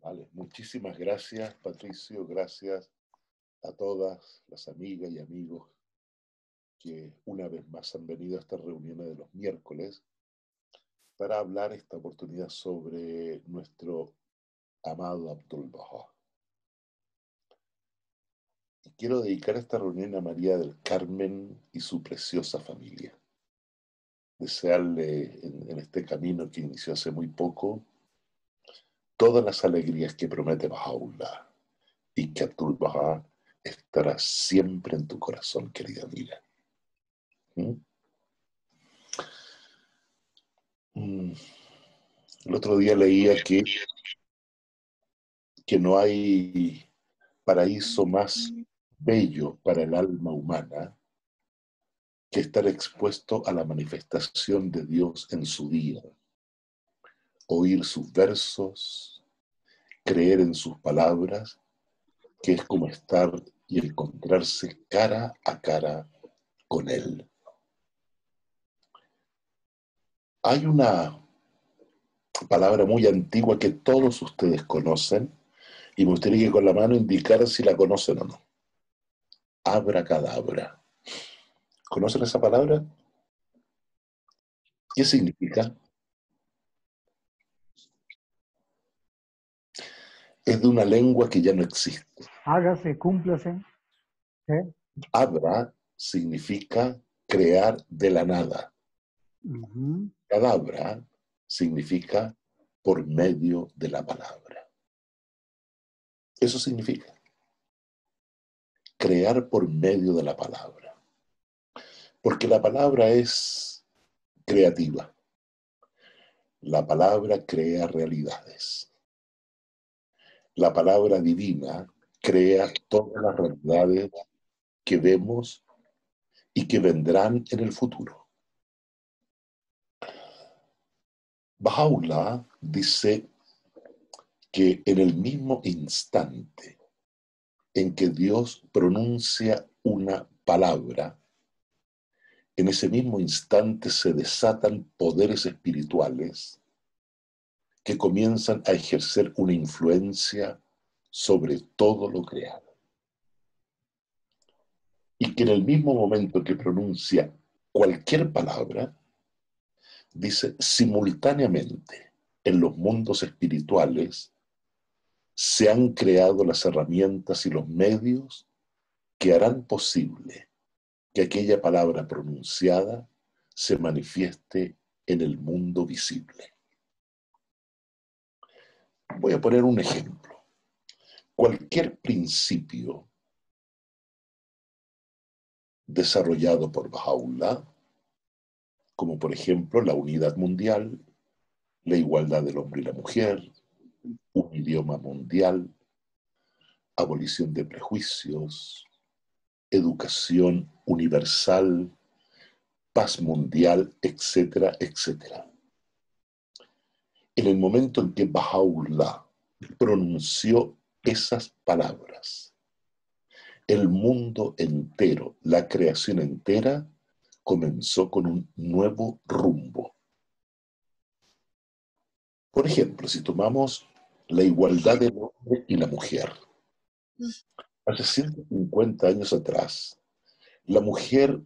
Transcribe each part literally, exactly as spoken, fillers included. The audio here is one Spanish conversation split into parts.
Vale, muchísimas gracias, Patricio. Gracias a todas las amigas y amigos que una vez más han venido a estas reuniones de los miércoles para hablar esta oportunidad sobre nuestro amado Abdul Baha. Y quiero dedicar esta reunión a María del Carmen y su preciosa familia. Desearle en, en este camino que inició hace muy poco todas las alegrías que promete Bahá'u'lláh y que Abdul Baha estará siempre en tu corazón, querida amiga. ¿Mm? Mm. El otro día leía que, que no hay paraíso más bello para el alma humana que estar expuesto a la manifestación de Dios en su día, oír sus versos, creer en sus palabras, que es como estar y encontrarse cara a cara con Él. Hay una palabra muy antigua que todos ustedes conocen y me gustaría que con la mano indicaran si la conocen o no. Abracadabra. ¿Conocen esa palabra? ¿Qué significa? Es de una lengua que ya no existe. Hágase, cúmplase. ¿Eh? Abra significa crear de la nada. Uh-huh. Cadabra significa por medio de la palabra. Eso significa crear por medio de la palabra. Porque la palabra es creativa. La palabra crea realidades. La palabra divina crea todas las realidades que vemos y que vendrán en el futuro. Bahá'u'lláh dice que en el mismo instante en que Dios pronuncia una palabra, en ese mismo instante se desatan poderes espirituales que comienzan a ejercer una influencia sobre todo lo creado. Y que en el mismo momento que pronuncia cualquier palabra, dice simultáneamente en los mundos espirituales se han creado las herramientas y los medios que harán posible que aquella palabra pronunciada se manifieste en el mundo visible. Voy a poner un ejemplo. Cualquier principio desarrollado por Bahá'u'lláh, como por ejemplo la unidad mundial, la igualdad del hombre y la mujer, un idioma mundial, abolición de prejuicios, educación universal, paz mundial, etcétera, etcétera. En el momento en que Bahá'u'lláh pronunció esas palabras, el mundo entero, la creación entera, comenzó con un nuevo rumbo. Por ejemplo, si tomamos la igualdad del hombre y la mujer, hace ciento cincuenta años atrás, la mujer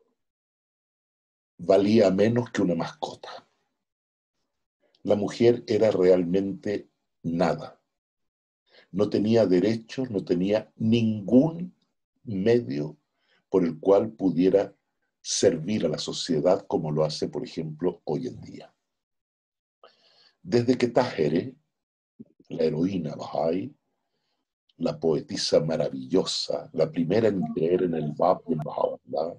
valía menos que una mascota. La mujer era realmente nada. No tenía derechos, no tenía ningún medio por el cual pudiera servir a la sociedad como lo hace, por ejemplo, hoy en día. Desde que Tahereh, la heroína Bahá'í, la poetisa maravillosa, la primera en creer en el Bab y en Bahá'u'lláh,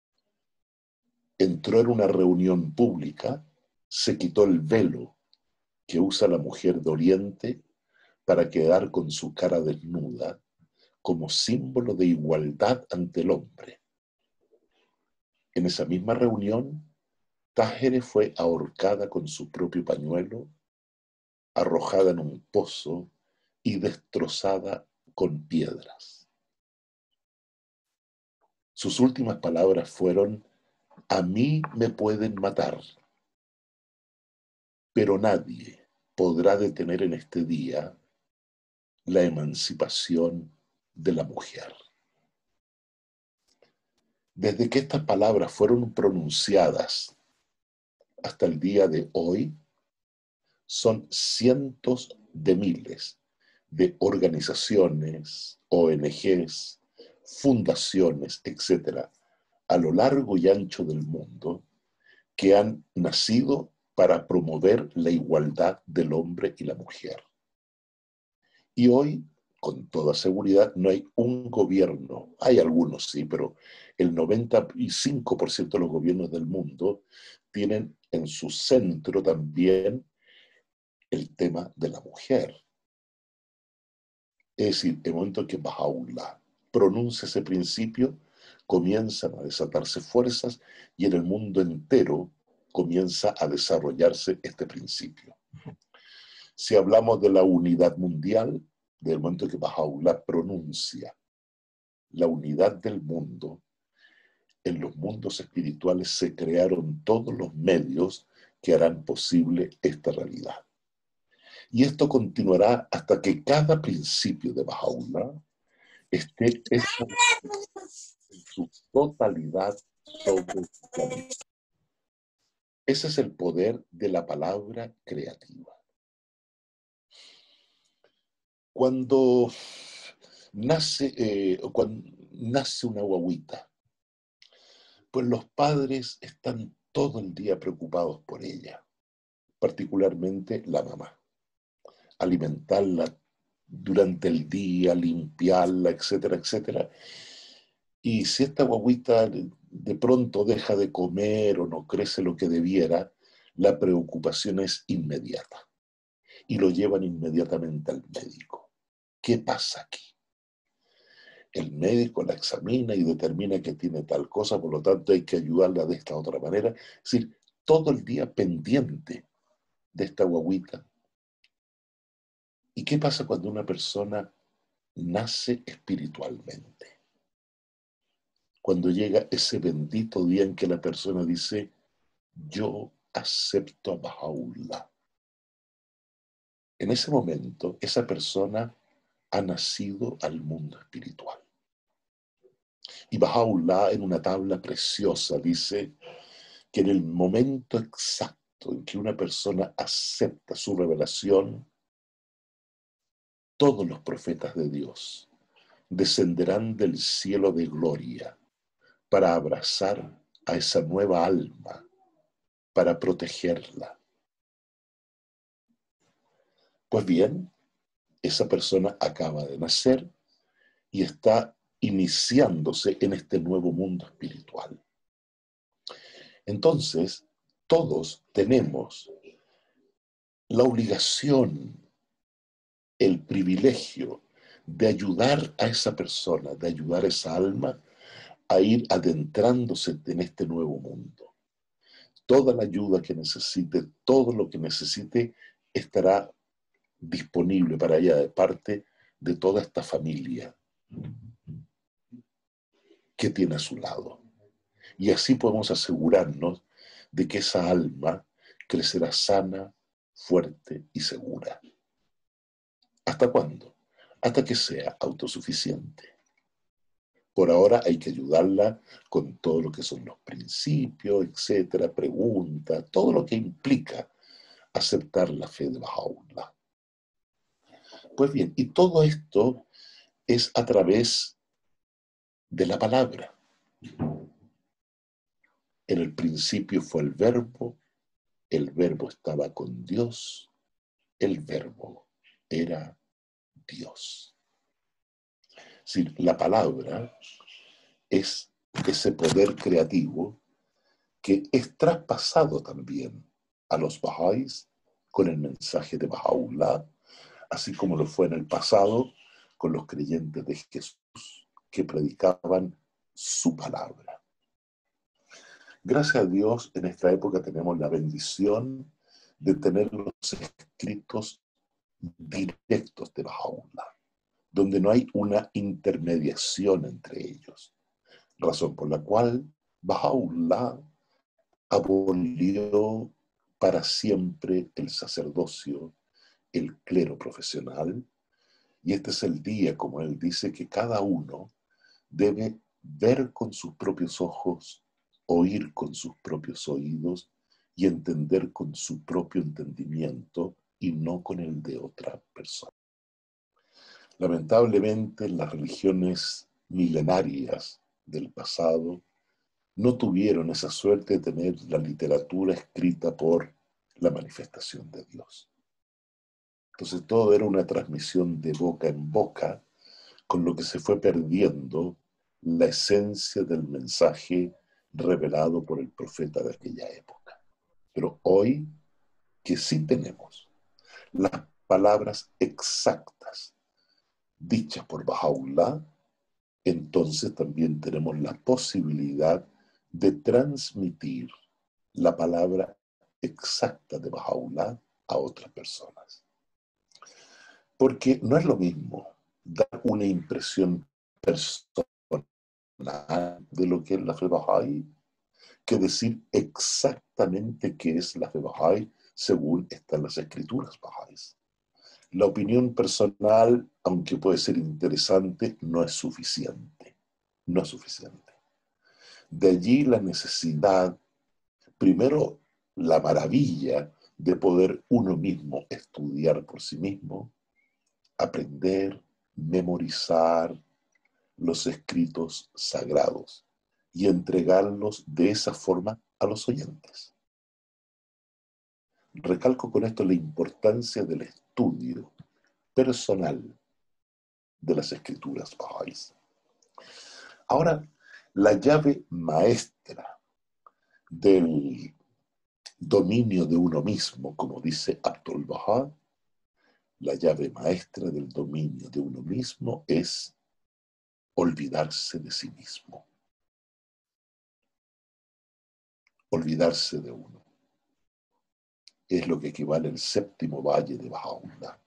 entró en una reunión pública, se quitó el velo que usa la mujer de Oriente para quedar con su cara desnuda como símbolo de igualdad ante el hombre. En esa misma reunión, Tahereh fue ahorcada con su propio pañuelo, arrojada en un pozo y destrozada con piedras. Sus últimas palabras fueron: a mí me pueden matar, pero nadie podrá detener en este día la emancipación de la mujer. Desde que estas palabras fueron pronunciadas hasta el día de hoy, son cientos de miles de organizaciones, O N Ges, fundaciones, etcétera, a lo largo y ancho del mundo, que han nacido para promover la igualdad del hombre y la mujer. Y hoy, con toda seguridad, no hay un gobierno, hay algunos sí, pero el noventa y cinco por ciento de los gobiernos del mundo tienen en su centro también el tema de la mujer. Es decir, en el momento en que Baha'u'lláh pronuncia ese principio, comienzan a desatarse fuerzas y en el mundo entero comienza a desarrollarse este principio. Si hablamos de la unidad mundial, del momento en que Baha'u'lláh pronuncia la unidad del mundo, en los mundos espirituales se crearon todos los medios que harán posible esta realidad. Y esto continuará hasta que cada principio de Baha'u'lláh esté en su totalidad sobre el planeta. Ese es el poder de la palabra creativa. Cuando nace, eh, cuando nace una guagüita, pues los padres están todo el día preocupados por ella, particularmente la mamá. Alimentarla durante el día, limpiarla, etcétera, etcétera. Y si esta guagüita de pronto deja de comer o no crece lo que debiera, la preocupación es inmediata. Y lo llevan inmediatamente al médico. ¿Qué pasa aquí? El médico la examina y determina que tiene tal cosa, por lo tanto hay que ayudarla de esta otra manera. Es decir, todo el día pendiente de esta guagüita. ¿Y qué pasa cuando una persona nace espiritualmente? Cuando llega ese bendito día en que la persona dice, yo acepto a Baha'u'lláh. En ese momento, esa persona ha nacido al mundo espiritual. Y Baha'u'lláh, en una tabla preciosa, dice que en el momento exacto en que una persona acepta su revelación, todos los profetas de Dios descenderán del cielo de gloria para abrazar a esa nueva alma, para protegerla. Pues bien, esa persona acaba de nacer y está iniciándose en este nuevo mundo espiritual. Entonces, todos tenemos la obligación, el privilegio de ayudar a esa persona, de ayudar a esa alma a ir adentrándose en este nuevo mundo. Toda la ayuda que necesite, todo lo que necesite, estará disponible para ella de parte de toda esta familia que tiene a su lado. Y así podemos asegurarnos de que esa alma crecerá sana, fuerte y segura. ¿Hasta cuándo? Hasta que sea autosuficiente. Por ahora hay que ayudarla con todo lo que son los principios, etcétera, preguntas, todo lo que implica aceptar la fe de Baha'u'lláh. Pues bien, y todo esto es a través de la palabra. En el principio fue el verbo, el verbo estaba con Dios, el verbo era Dios. Es decir, la palabra es ese poder creativo que es traspasado también a los Bahá'ís con el mensaje de Baha'u'lláh, así como lo fue en el pasado con los creyentes de Jesús que predicaban su palabra. Gracias a Dios, en esta época tenemos la bendición de tener los escritos directos de Baha'u'lláh, donde no hay una intermediación entre ellos, razón por la cual Baha'u'lláh abolió para siempre el sacerdocio, el clero profesional, Y este es el día, como él dice, que cada uno debe ver con sus propios ojos, oír con sus propios oídos y entender con su propio entendimiento y no con el de otra persona. Lamentablemente, las religiones milenarias del pasado no tuvieron esa suerte de tener la literatura escrita por la manifestación de Dios. Entonces todo era una transmisión de boca en boca, con lo que se fue perdiendo la esencia del mensaje revelado por el profeta de aquella época. Pero hoy que sí tenemos las palabras exactas dichas por Bahá'u'lláh, entonces también tenemos la posibilidad de transmitir la palabra exacta de Bahá'u'lláh a otras personas. Porque no es lo mismo dar una impresión personal de lo que es la fe Bahá'í que decir exactamente qué es la fe Bahá'í según están las escrituras Bahá'ís. La opinión personal, aunque puede ser interesante, no es suficiente. No es suficiente. De allí la necesidad, primero, la maravilla de poder uno mismo estudiar por sí mismo, aprender, memorizar los escritos sagrados y entregarlos de esa forma a los oyentes. Recalco con esto la importancia del estudio personal de las escrituras Bahá'ís. Ahora, la llave maestra del dominio de uno mismo, como dice Abdul Bahá, la llave maestra del dominio de uno mismo es olvidarse de sí mismo. Olvidarse de uno. Es lo que equivale al séptimo valle de Bahá'u'lláh.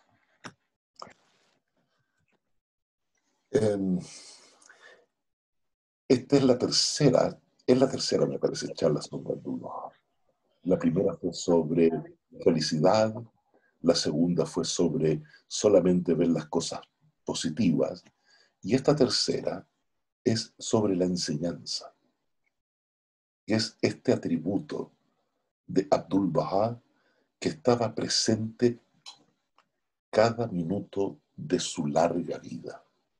Eh, esta es la tercera, es la tercera, me parece, charla sobre Abdul Bahá. La primera fue sobre felicidad, la segunda fue sobre solamente ver las cosas positivas, y esta tercera es sobre la enseñanza, que es este atributo de Abdul Bahá que estaba presente cada minuto de su larga vida.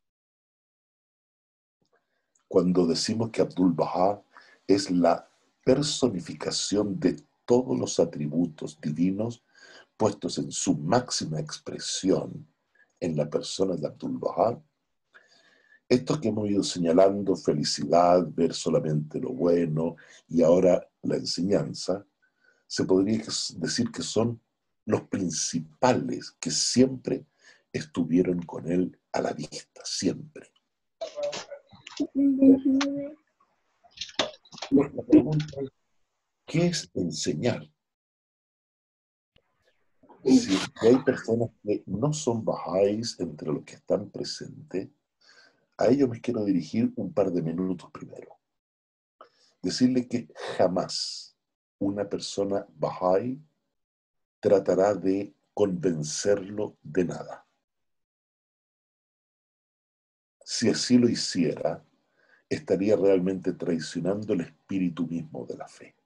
Cuando decimos que Abdul Bahá es la personificación de todos los atributos divinos puestos en su máxima expresión en la persona de Abdul Bahá, estos que hemos ido señalando, felicidad, ver solamente lo bueno y ahora la enseñanza, se podría decir que son los principales que siempre estuvieron con él a la vista, siempre. La pregunta es, ¿qué es enseñar? Si hay personas que no son bahá'ís entre los que están presentes, a ellos me quiero dirigir un par de minutos primero. Decirle que jamás una persona bahá'í tratará de convencerlo de nada. Si así lo hiciera, estaría realmente traicionando el espíritu mismo de la fe.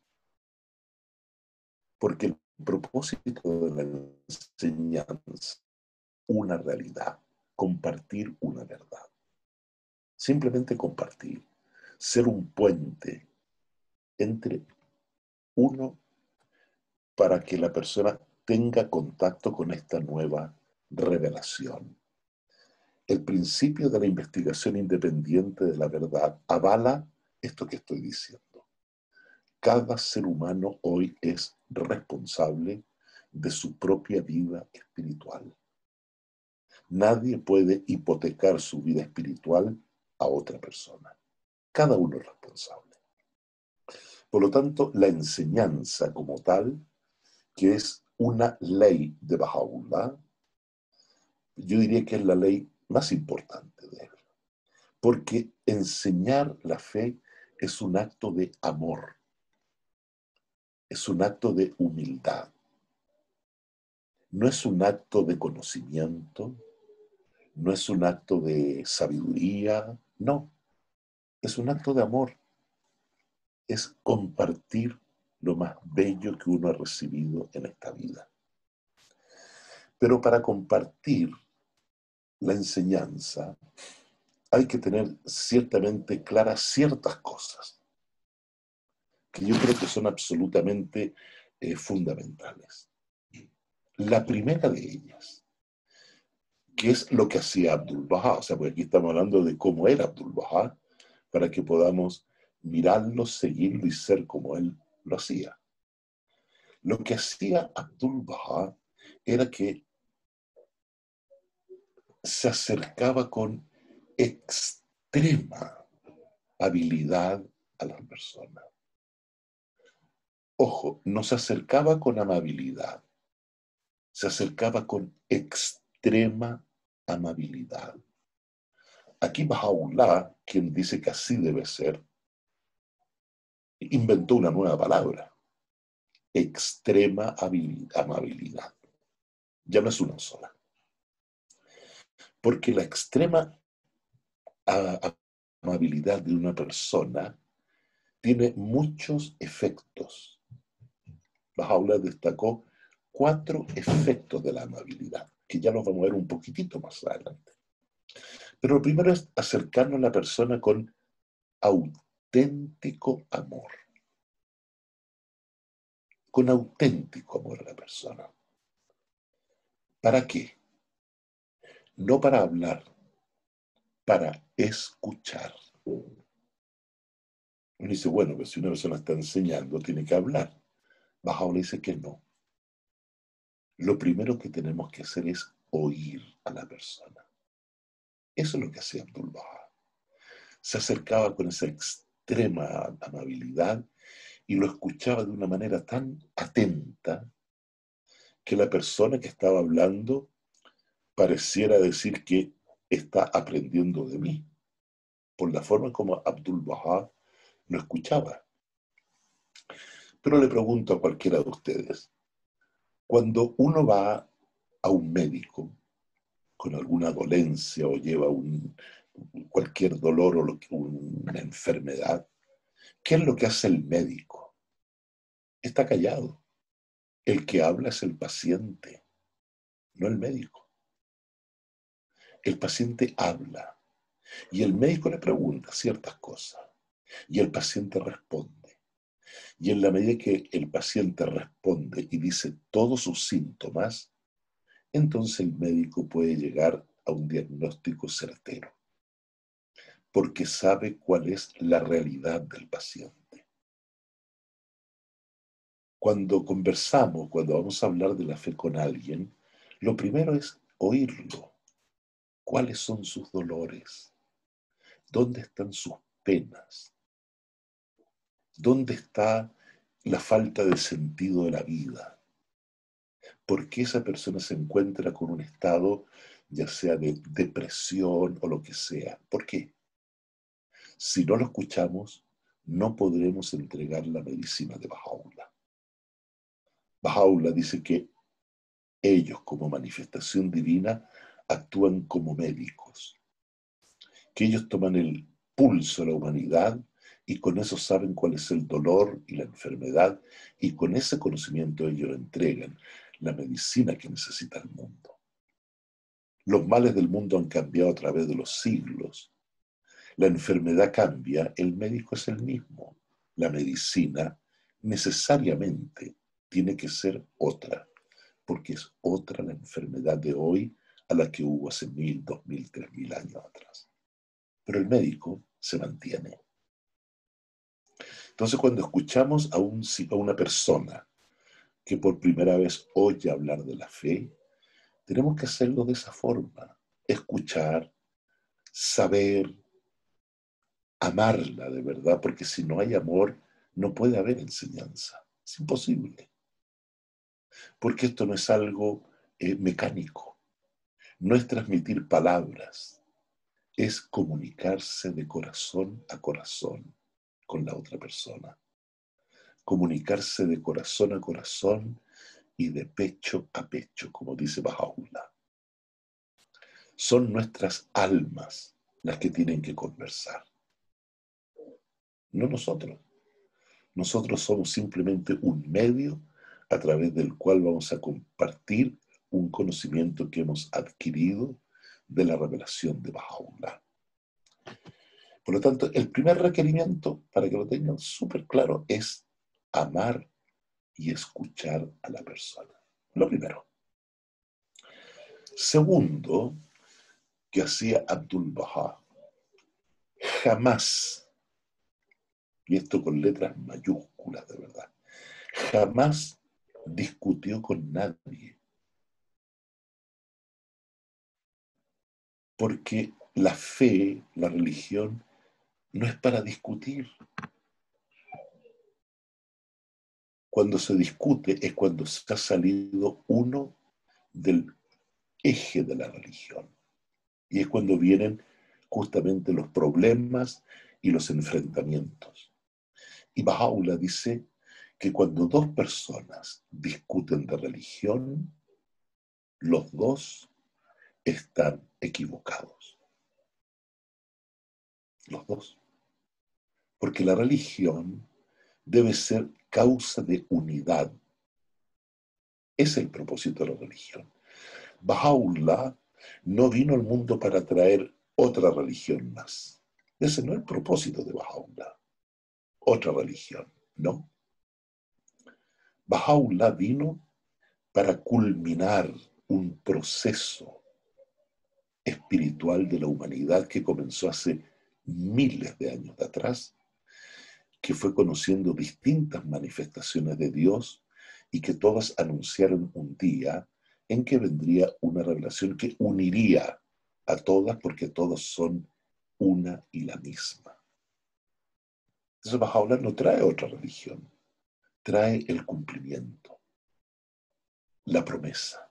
Porque el propósito de la enseñanza, una realidad, compartir una verdad. Simplemente compartir, ser un puente entre uno para que la persona tenga contacto con esta nueva revelación. El principio de la investigación independiente de la verdad avala esto que estoy diciendo. Cada ser humano hoy es responsable de su propia vida espiritual. Nadie puede hipotecar su vida espiritual a otra persona. Cada uno es responsable. Por lo tanto, la enseñanza como tal, que es una ley de Bahá'u'lláh, yo diría que es la ley más importante de él. Porque enseñar la fe es un acto de amor, es un acto de humildad. No es un acto de conocimiento, no es un acto de sabiduría, no, es un acto de amor, es compartir lo más bello que uno ha recibido en esta vida. Pero para compartir la enseñanza hay que tener ciertamente claras ciertas cosas que yo creo que son absolutamente eh, fundamentales. La primera de ellas, que es lo que hacía Abdu'l-Bahá, o sea, porque aquí estamos hablando de cómo era Abdu'l-Bahá, para que podamos mirarlo, seguirlo y ser como él lo hacía. Lo que hacía Abdu'l-Bahá era que se acercaba con extrema habilidad a las personas. Ojo, no se acercaba con amabilidad, se acercaba con extrema amabilidad. Aquí Baha'u'lláh, quien dice que así debe ser, inventó una nueva palabra, extrema amabilidad. Ya no es una sola. Porque la extrema amabilidad de una persona tiene muchos efectos. Baha'u'lláh destacó cuatro efectos de la amabilidad, que ya los vamos a ver un poquitito más adelante. Pero lo primero es acercarnos a la persona con auténtico amor. Con auténtico amor a la persona. ¿Para qué? No para hablar, para escuchar. Uno dice, bueno, pues si una persona está enseñando, tiene que hablar. Baha'u'lláh dice que no. Lo primero que tenemos que hacer es oír a la persona. Eso es lo que hacía Abdu'l-Bahá. Se acercaba con esa extrema amabilidad y lo escuchaba de una manera tan atenta que la persona que estaba hablando pareciera decir que está aprendiendo de mí, por la forma como Abdu'l-Bahá lo escuchaba. Pero le pregunto a cualquiera de ustedes, cuando uno va a un médico con alguna dolencia o lleva un, cualquier dolor o lo, una enfermedad, ¿qué es lo que hace el médico? Está callado. El que habla es el paciente, no el médico. El paciente habla y el médico le pregunta ciertas cosas y el paciente responde. Y en la medida que el paciente responde y dice todos sus síntomas, entonces el médico puede llegar a un diagnóstico certero, porque sabe cuál es la realidad del paciente. Cuando conversamos, cuando vamos a hablar de la fe con alguien, lo primero es oírlo. ¿Cuáles son sus dolores? ¿Dónde están sus penas? ¿Dónde está la falta de sentido de la vida? ¿Por qué esa persona se encuentra con un estado, ya sea de depresión o lo que sea? ¿Por qué? Si no lo escuchamos, no podremos entregar la medicina de Baha'u'lláh. Baha'u'lláh dice que ellos, como manifestación divina, actúan como médicos, que ellos toman el pulso de la humanidad y con eso saben cuál es el dolor y la enfermedad, y con ese conocimiento ellos entregan la medicina que necesita el mundo. Los males del mundo han cambiado a través de los siglos. La enfermedad cambia, el médico es el mismo. La medicina necesariamente tiene que ser otra, porque es otra la enfermedad de hoy a la que hubo hace mil, dos mil, tres mil años atrás. Pero el médico se mantiene. Entonces, cuando escuchamos a, un, a una persona que por primera vez oye hablar de la fe, tenemos que hacerlo de esa forma. Escuchar, saber, amarla de verdad, porque si no hay amor, no puede haber enseñanza. Es imposible. Porque esto no es algo eh, mecánico. No es transmitir palabras. Es comunicarse de corazón a corazón con la otra persona. Comunicarse de corazón a corazón y de pecho a pecho, como dice Baha'u'lláh. Son nuestras almas las que tienen que conversar, no nosotros. Nosotros somos simplemente un medio a través del cual vamos a compartir un conocimiento que hemos adquirido de la revelación de Baha'u'lláh. Por lo tanto, el primer requerimiento, para que lo tengan súper claro, es amar y escuchar a la persona. Lo primero. Segundo, que hacía Abdul Baha, jamás, y esto con letras mayúsculas de verdad, jamás discutió con nadie. Porque la fe, la religión, no es para discutir. Cuando se discute es cuando se ha salido uno del eje de la religión. Y es cuando vienen justamente los problemas y los enfrentamientos. Y Baha'u'lláh dice que cuando dos personas discuten de religión, los dos están equivocados. Los dos. Porque la religión debe ser causa de unidad. Es el propósito de la religión. Baha'u'lláh no vino al mundo para traer otra religión más. Ese no es el propósito de Baha'u'lláh. Otra religión, no. Baha'u'lláh vino para culminar un proceso espiritual de la humanidad que comenzó hace miles de años de atrás, que fue conociendo distintas manifestaciones de Dios y que todas anunciaron un día en que vendría una revelación que uniría a todas porque todas son una y la misma. Entonces Baha'u'lláh no trae otra religión, trae el cumplimiento, la promesa.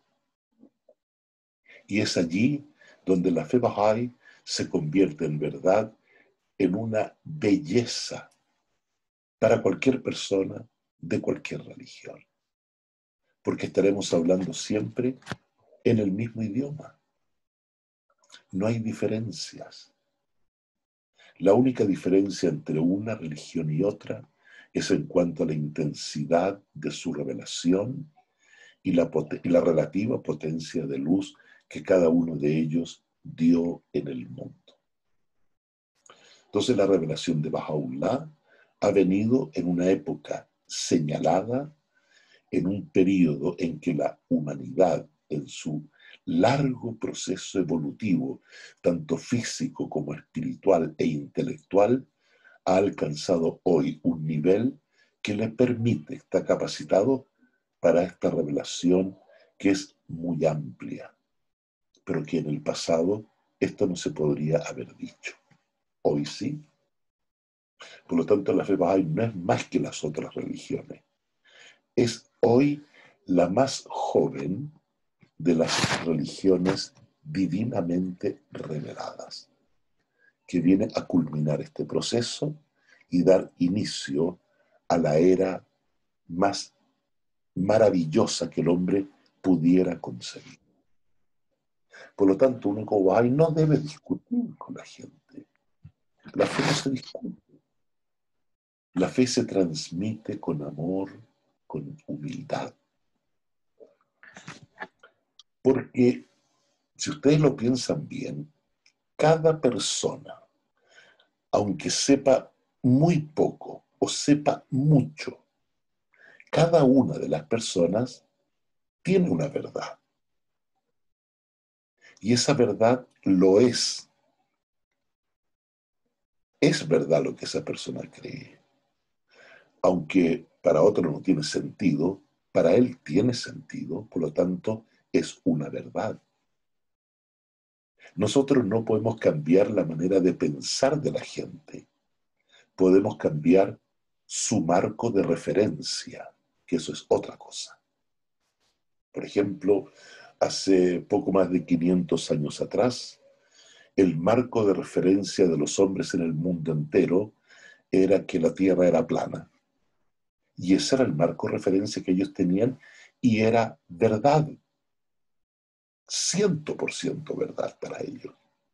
Y es allí donde la fe Bahá'í se convierte en verdad en una belleza para cualquier persona de cualquier religión. Porque estaremos hablando siempre en el mismo idioma. No hay diferencias. La única diferencia entre una religión y otra es en cuanto a la intensidad de su revelación y la, y la relativa potencia de luz que cada uno de ellos dio en el mundo. Entonces la revelación de Baha'u'lláh ha venido en una época señalada, en un periodo en que la humanidad, en su largo proceso evolutivo, tanto físico como espiritual e intelectual, ha alcanzado hoy un nivel que le permite, está capacitado para esta revelación que es muy amplia, pero que en el pasado esto no se podría haber dicho. Hoy sí. Por lo tanto, la fe Bahá'í no es más que las otras religiones. Es hoy la más joven de las religiones divinamente reveladas, que viene a culminar este proceso y dar inicio a la era más maravillosa que el hombre pudiera concebir. Por lo tanto, uno como Bahá'í no debe discutir con la gente. La fe no se discute. La fe se transmite con amor, con humildad. Porque, si ustedes lo piensan bien, cada persona, aunque sepa muy poco o sepa mucho, cada una de las personas tiene una verdad. Y esa verdad lo es. Es verdad lo que esa persona cree. Aunque para otro no tiene sentido, para él tiene sentido, por lo tanto, es una verdad. Nosotros no podemos cambiar la manera de pensar de la gente. Podemos cambiar su marco de referencia, que eso es otra cosa. Por ejemplo, hace poco más de quinientos años atrás, el marco de referencia de los hombres en el mundo entero era que la Tierra era plana. Y ese era el marco de referencia que ellos tenían y era verdad. cien por ciento verdad para ellos.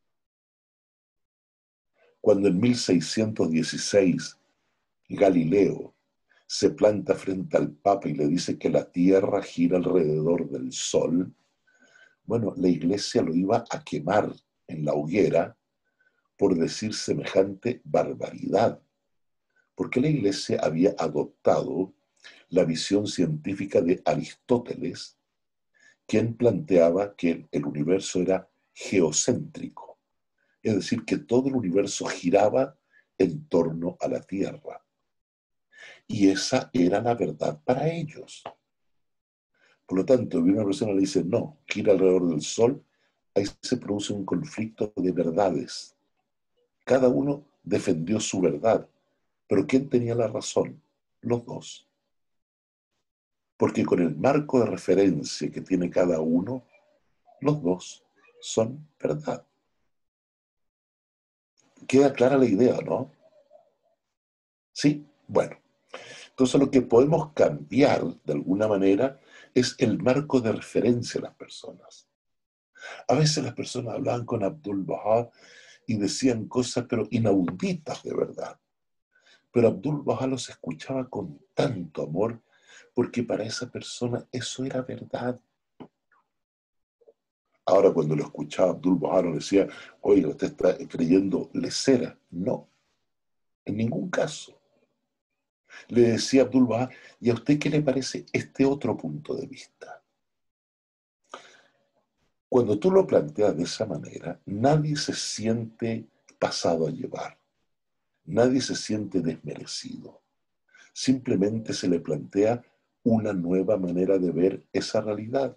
Cuando en mil seiscientos dieciséis Galileo se planta frente al Papa y le dice que la Tierra gira alrededor del Sol, bueno, la Iglesia lo iba a quemar en la hoguera por decir semejante barbaridad, porque la Iglesia había adoptado la visión científica de Aristóteles, quien planteaba que el universo era geocéntrico, es decir, que todo el universo giraba en torno a la Tierra. Y esa era la verdad para ellos. Por lo tanto, si una persona le dice, no, gira alrededor del Sol, ahí se produce un conflicto de verdades. Cada uno defendió su verdad, pero ¿quién tenía la razón? Los dos. Porque con el marco de referencia que tiene cada uno, los dos son verdad. Queda clara la idea, ¿no? Sí, bueno. Entonces lo que podemos cambiar de alguna manera es el marco de referencia de las personas. A veces las personas hablaban con Abdul Baha y decían cosas pero inauditas de verdad. Pero Abdul Baha los escuchaba con tanto amor porque para esa persona eso era verdad. Ahora cuando lo escuchaba Abdul Baha no decía, oye, usted está creyendo lesera. No, en ningún caso. Le decía a Abdul Baha, ¿y a usted qué le parece este otro punto de vista? Cuando tú lo planteas de esa manera, nadie se siente pasado a llevar, nadie se siente desmerecido. Simplemente se le plantea una nueva manera de ver esa realidad.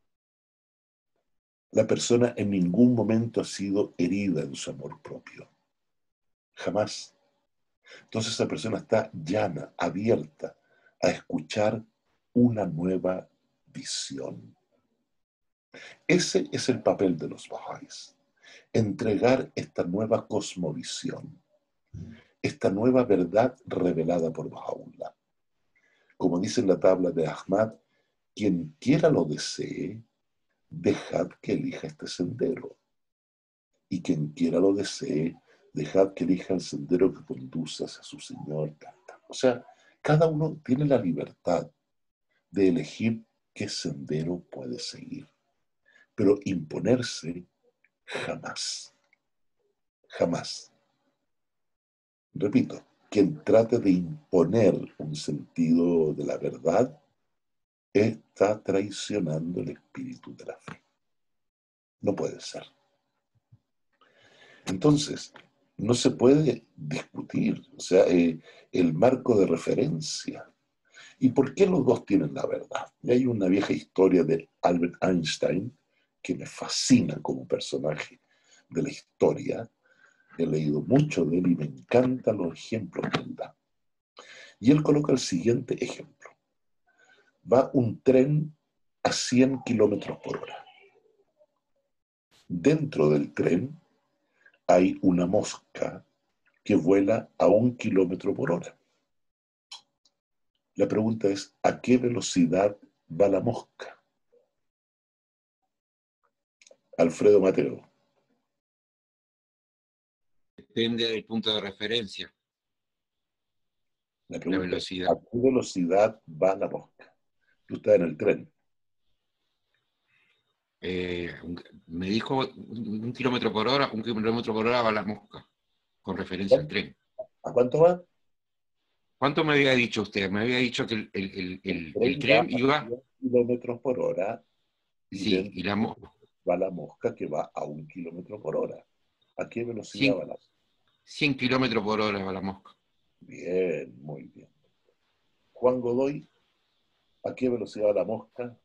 La persona en ningún momento ha sido herida en su amor propio. Jamás. Entonces esa persona está llana, abierta a escuchar una nueva visión. Ese es el papel de los Bahá'ís. Entregar esta nueva cosmovisión, esta nueva verdad revelada por Baha'u'lláh. Como dice en la tabla de Ahmad, quien quiera lo desee, dejad que elija este sendero. Y quien quiera lo desee, dejad que elija el sendero que conduce hacia su Señor. O sea, cada uno tiene la libertad de elegir qué sendero puede seguir. Pero imponerse, jamás. Jamás. Repito, quien trate de imponer un sentido de la verdad está traicionando el espíritu de la fe. No puede ser. Entonces, no se puede discutir, o sea, eh, el marco de referencia. ¿Y por qué los dos tienen la verdad? Y hay una vieja historia de Albert Einstein que me fascina como personaje de la historia. He leído mucho de él y me encantan los ejemplos que él da. Y él coloca el siguiente ejemplo. Va un tren a cien kilómetros por hora. Dentro del tren hay una mosca que vuela a un kilómetro por hora. La pregunta es, ¿a qué velocidad va la mosca? Alfredo Mateo. Depende del punto de referencia. La La pregunta velocidad. es, ¿a qué velocidad va la mosca? Tú estás en el tren. Eh, un- me dijo un, un kilómetro por hora, un kilómetro por hora va la mosca, con referencia al tren. ¿A cuánto va? ¿Cuánto me había dicho usted? Me había dicho que el, el- el- El el- el tren va tren a iba, cien kilómetros por hora y sí, dentro y la mo- va la mosca que va a un kilómetro por hora. ¿A qué velocidad va cien, la mosca? cien kilómetros por hora va la mosca. Bien, muy bien. Juan Godoy, ¿a qué velocidad va la mosca?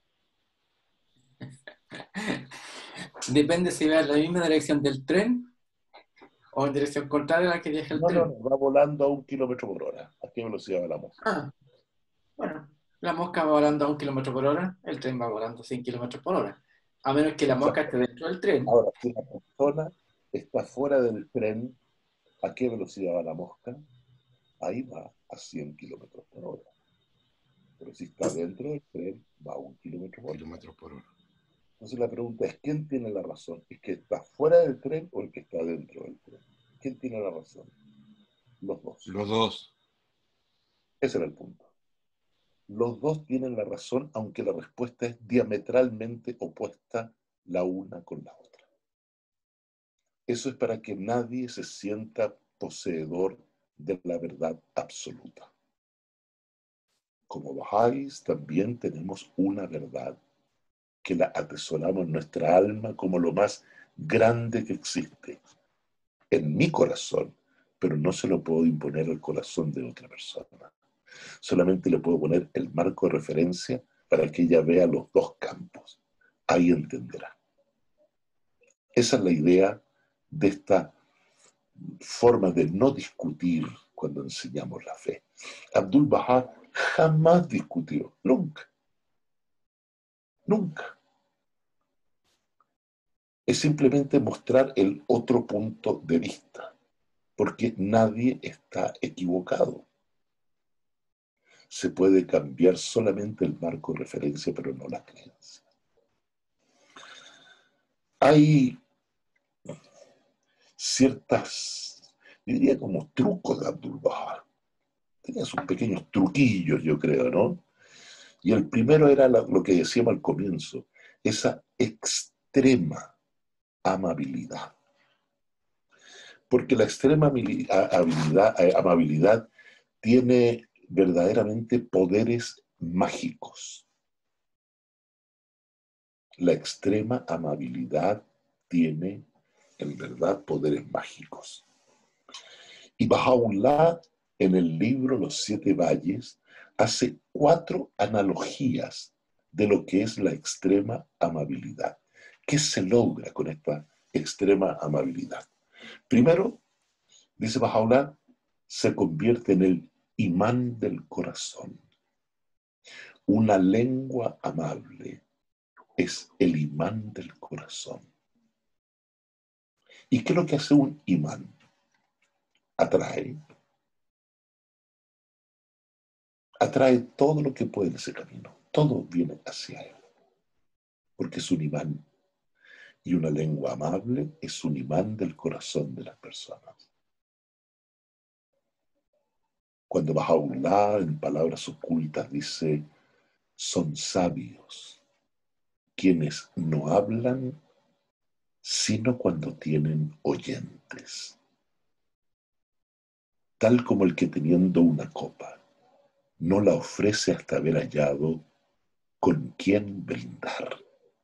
Depende si va en la misma dirección del tren o en dirección contraria a la que viaja el No, no, tren. no, va volando a un kilómetro por hora. ¿A qué velocidad va la mosca? Ah, bueno, la mosca va volando a un kilómetro por hora, el tren va volando a cien kilómetros por hora. A menos que la mosca esté dentro del tren. Ahora, si la persona está fuera del tren, ¿a qué velocidad va la mosca? Ahí va a cien kilómetros por hora. Pero si está dentro del tren, va a un kilómetro por hora. Kilómetros por hora. Entonces la pregunta es, ¿quién tiene la razón? ¿El que está fuera del tren o el que está dentro del tren? ¿Quién tiene la razón? Los dos. Los dos. Ese era el punto. Los dos tienen la razón, aunque la respuesta es diametralmente opuesta la una con la otra. Eso es para que nadie se sienta poseedor de la verdad absoluta. Como bajáis, también tenemos una verdad que la atesoramos en nuestra alma como lo más grande que existe, en mi corazón, pero no se lo puedo imponer al corazón de otra persona. Solamente le puedo poner el marco de referencia para que ella vea los dos campos. Ahí entenderá. Esa es la idea de esta forma de no discutir cuando enseñamos la fe. Abdu'l-Bahá jamás discutió, nunca, nunca. Es simplemente mostrar el otro punto de vista, porque nadie está equivocado. Se puede cambiar solamente el marco de referencia, pero no la creencia. Hay ciertas, yo diría como trucos de Abdu'l-Bahá. Tenía sus pequeños truquillos, yo creo, ¿no? Y el primero era lo que decíamos al comienzo, esa extrema amabilidad. Porque la extrema habilidad, amabilidad tiene verdaderamente poderes mágicos. La extrema amabilidad tiene, en verdad, poderes mágicos. Y Baha'u'lláh, en el libro Los Siete Valles, hace cuatro analogías de lo que es la extrema amabilidad. ¿Qué se logra con esta extrema amabilidad? Primero, dice Baha'u'lláh, se convierte en el imán del corazón. Una lengua amable es el imán del corazón. ¿Y qué es lo que hace un imán? Atrae. Atrae todo lo que puede en ese camino. Todo viene hacia él. Porque es un imán. Y una lengua amable es un imán del corazón de las personas. Cuando Baha'u'lláh, en palabras ocultas, dice, son sabios quienes no hablan sino cuando tienen oyentes. Tal como el que teniendo una copa no la ofrece hasta haber hallado con quién brindar.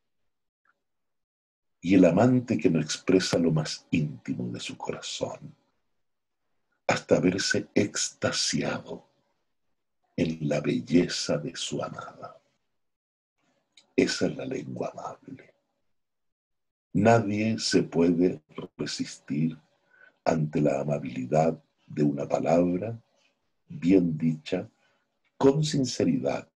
Y el amante que no expresa lo más íntimo de su corazón hasta verse extasiado en la belleza de su amada. Esa es la lengua amable. Nadie se puede resistir ante la amabilidad de una palabra bien dicha, con sinceridad,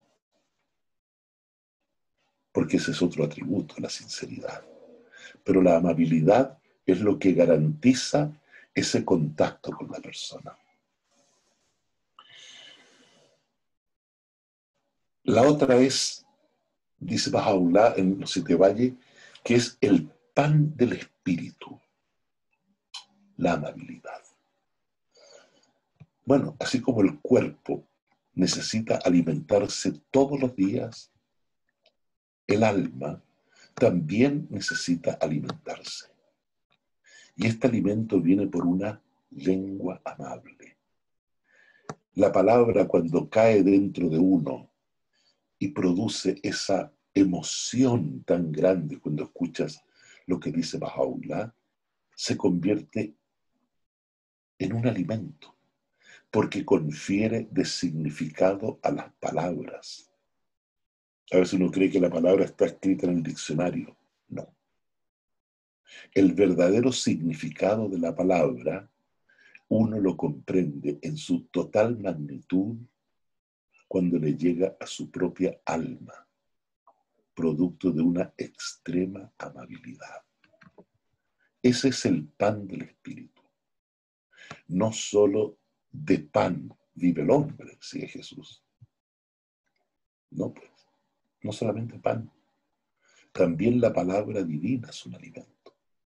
porque ese es otro atributo, la sinceridad. Pero la amabilidad es lo que garantiza ese contacto con la persona. La otra es, dice Baha'u'lláh en Los Siete Valles, que es el pan del espíritu, la amabilidad. Bueno, así como el cuerpo necesita alimentarse todos los días, el alma también necesita alimentarse. Y este alimento viene por una lengua amable. La palabra, cuando cae dentro de uno y produce esa emoción tan grande cuando escuchas lo que dice Baha'u'lláh, se convierte en un alimento, porque confiere de significado a las palabras. A veces uno cree que la palabra está escrita en el diccionario. No. El verdadero significado de la palabra uno lo comprende en su total magnitud cuando le llega a su propia alma, producto de una extrema amabilidad. Ese es el pan del espíritu. No solo de pan vive el hombre, sigue Jesús. No, pues, no solamente pan. También la palabra divina es un alimento.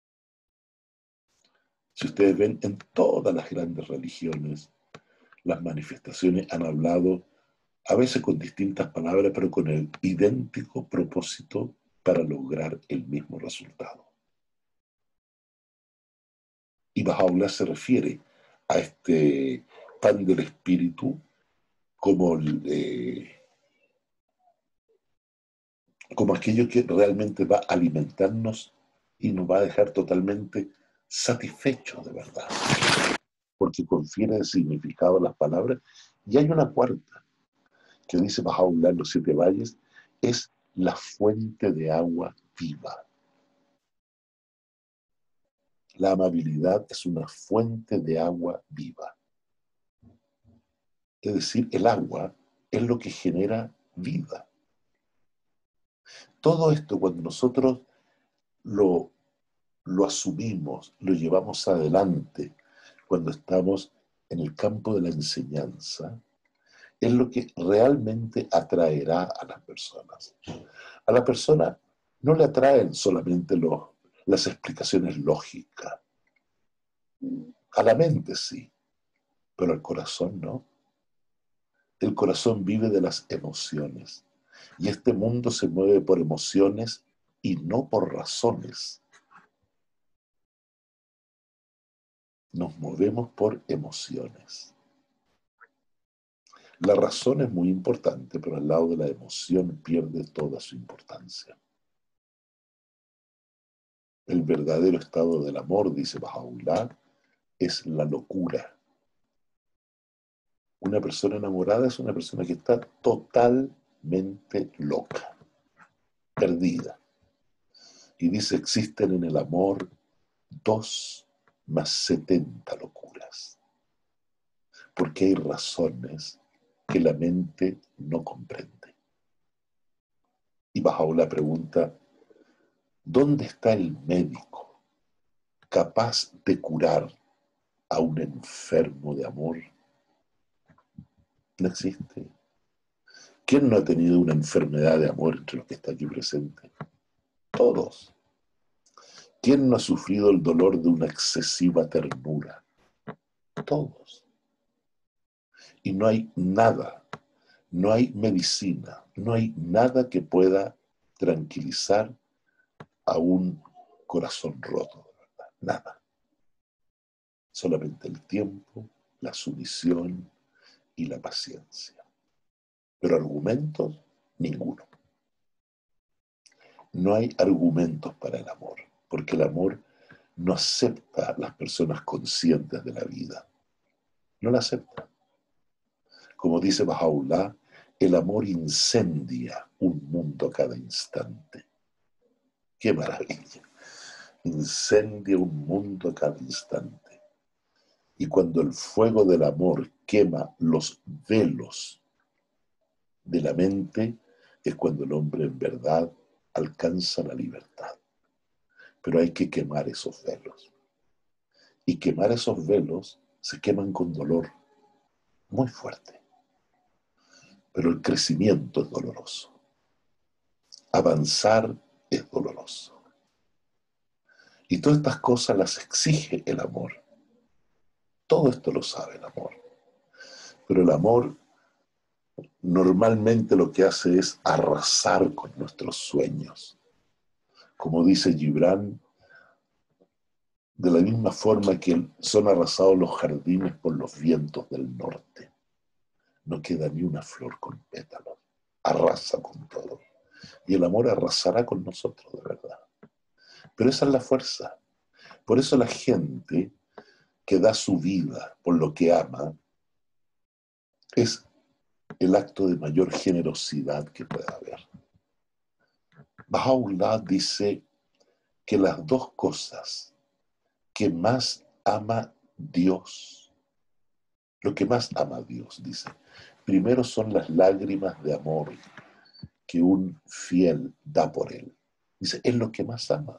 Si ustedes ven en todas las grandes religiones, las manifestaciones han hablado, a veces con distintas palabras, pero con el idéntico propósito para lograr el mismo resultado. Y Bahá'u'lláh se refiere a este pan del espíritu como, eh, como aquello que realmente va a alimentarnos y nos va a dejar totalmente satisfechos de verdad, porque confiere el significado a las palabras. Y hay una cuarta, que dice Bahá'u'lláh en los siete valles, es la fuente de agua viva. La amabilidad es una fuente de agua viva. Es decir, el agua es lo que genera vida. Todo esto, cuando nosotros lo, lo asumimos, lo llevamos adelante, cuando estamos en el campo de la enseñanza, es lo que realmente atraerá a las personas. A la persona no le atraen solamente los, las explicaciones lógicas. A la mente sí, pero al corazón no. El corazón vive de las emociones. Y este mundo se mueve por emociones y no por razones. Nos movemos por emociones. La razón es muy importante, pero al lado de la emoción pierde toda su importancia. El verdadero estado del amor, dice Bahá'u'lláh, es la locura. Una persona enamorada es una persona que está totalmente loca, perdida. Y dice, existen en el amor dos más setenta locuras. Porque hay razones que la mente no comprende. Y Bahá'u'lláh pregunta, ¿dónde está el médico capaz de curar a un enfermo de amor? No existe. ¿Quién no ha tenido una enfermedad de amor entre los que está aquí presentes? Todos. ¿Quién no ha sufrido el dolor de una excesiva ternura? Todos. Y no hay nada, no hay medicina, no hay nada que pueda tranquilizar a un corazón roto, de verdad. Nada. Solamente el tiempo, la sumisión y la paciencia. Pero argumentos, ninguno. No hay argumentos para el amor, porque el amor no acepta a las personas conscientes de la vida. No la acepta. Como dice Bahá'u'lláh, el amor incendia un mundo a cada instante. ¡Qué maravilla! Incendia un mundo a cada instante. Y cuando el fuego del amor quema los velos de la mente, es cuando el hombre en verdad alcanza la libertad. Pero hay que quemar esos velos. Y quemar esos velos se queman con dolor muy fuerte. Pero el crecimiento es doloroso. Avanzar es doloroso. Y todas estas cosas las exige el amor. Todo esto lo sabe el amor. Pero el amor normalmente lo que hace es arrasar con nuestros sueños. Como dice Gibran, de la misma forma que son arrasados los jardines por los vientos del norte. No queda ni una flor con pétalos. Arrasa con todo. Y el amor arrasará con nosotros, de verdad. Pero esa es la fuerza. Por eso la gente que da su vida por lo que ama es el acto de mayor generosidad que pueda haber. Bahá'u'lláh dice que las dos cosas que más ama Dios, lo que más ama Dios, dice, primero son las lágrimas de amor que un fiel da por él. Dice, es lo que más ama.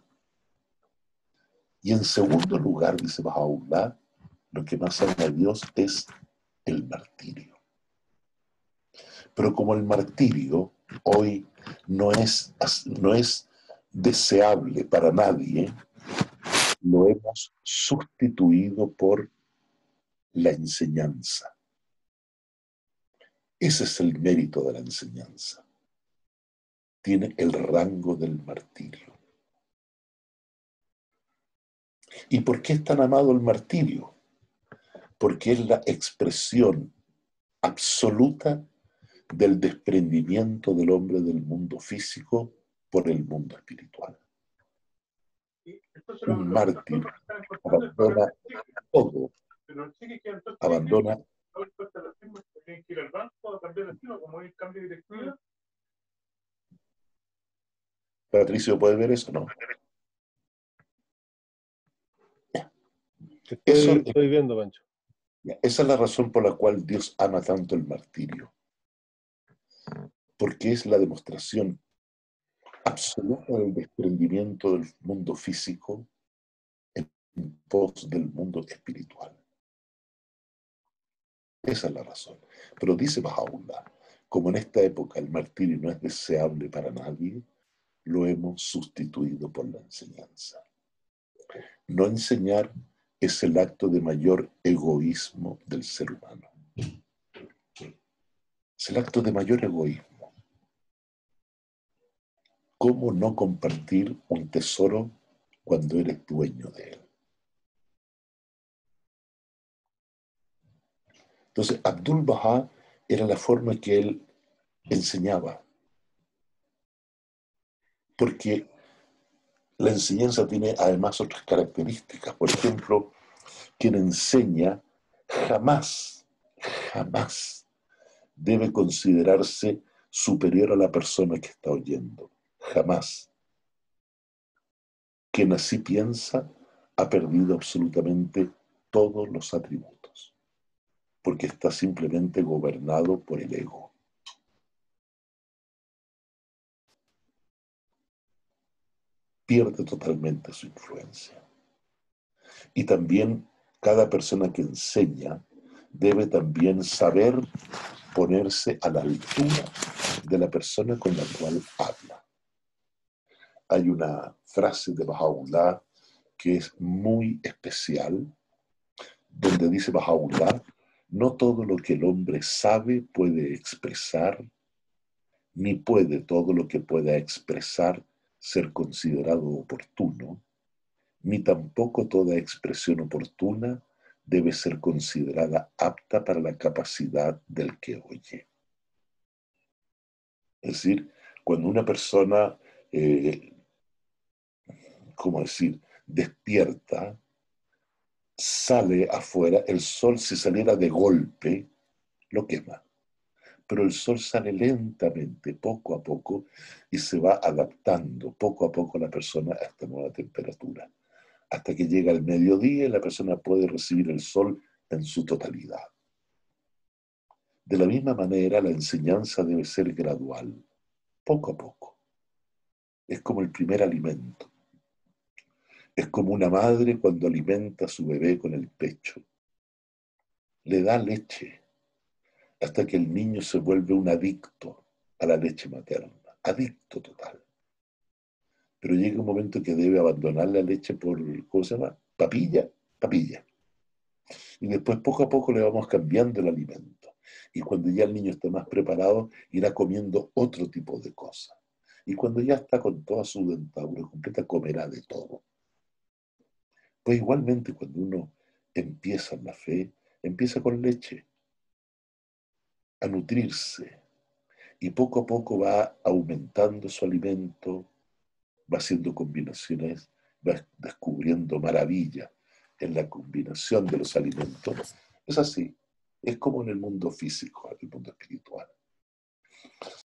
Y en segundo lugar, dice Bahá'u'lláh, lo que más ama a Dios es el martirio. Pero como el martirio hoy no es, no es deseable para nadie, lo hemos sustituido por la enseñanza. Ese es el mérito de la enseñanza. Tiene el rango del martirio. ¿Y por qué es tan amado el martirio? Porque es la expresión absoluta del desprendimiento del hombre del mundo físico por el mundo espiritual. Un mártir abandona todo, abandona. Patricio, ¿puede ver eso? No. Estoy, Eso, estoy viendo, Pancho. esa es la razón por la cual Dios ama tanto el martirio. Porque es la demostración absoluta del desprendimiento del mundo físico en pos del mundo espiritual. Esa es la razón. Pero dice Bahá'u'lláh, como en esta época el martirio no es deseable para nadie, lo hemos sustituido por la enseñanza. No enseñar es el acto de mayor egoísmo del ser humano. Es el acto de mayor egoísmo. ¿Cómo no compartir un tesoro cuando eres dueño de él? Entonces, Abdu'l-Bahá era la forma que él enseñaba. Porque la enseñanza tiene además otras características. Por ejemplo, quien enseña jamás, jamás debe considerarse superior a la persona que está oyendo. Jamás. Quien así piensa ha perdido absolutamente todos los atributos, porque está simplemente gobernado por el ego. Pierde totalmente su influencia. Y también cada persona que enseña debe también saber ponerse a la altura de la persona con la cual habla. Hay una frase de Bahá'u'lláh que es muy especial, donde dice Bahá'u'lláh: no todo lo que el hombre sabe puede expresar, ni puede todo lo que pueda expresar ser considerado oportuno, ni tampoco toda expresión oportuna debe ser considerada apta para la capacidad del que oye. Es decir, cuando una persona, eh, ¿cómo decir?, despierta, sale afuera, el sol, si saliera de golpe, lo quema. Pero el sol sale lentamente, poco a poco, y se va adaptando poco a poco la persona a esta nueva temperatura. Hasta que llega el mediodía y la persona puede recibir el sol en su totalidad. De la misma manera, la enseñanza debe ser gradual, poco a poco. Es como el primer alimento. Es como una madre cuando alimenta a su bebé con el pecho. Le da leche hasta que el niño se vuelve un adicto a la leche materna. Adicto total. Pero llega un momento que debe abandonar la leche por, ¿cómo se llama? Papilla, papilla. Y después poco a poco le vamos cambiando el alimento. Y cuando ya el niño está más preparado, irá comiendo otro tipo de cosas. Y cuando ya está con toda su dentadura completa, comerá de todo. Pues igualmente cuando uno empieza en la fe, empieza con leche, a nutrirse. Y poco a poco va aumentando su alimento, va haciendo combinaciones, va descubriendo maravillas en la combinación de los alimentos. Es así, es como en el mundo físico, en el mundo espiritual.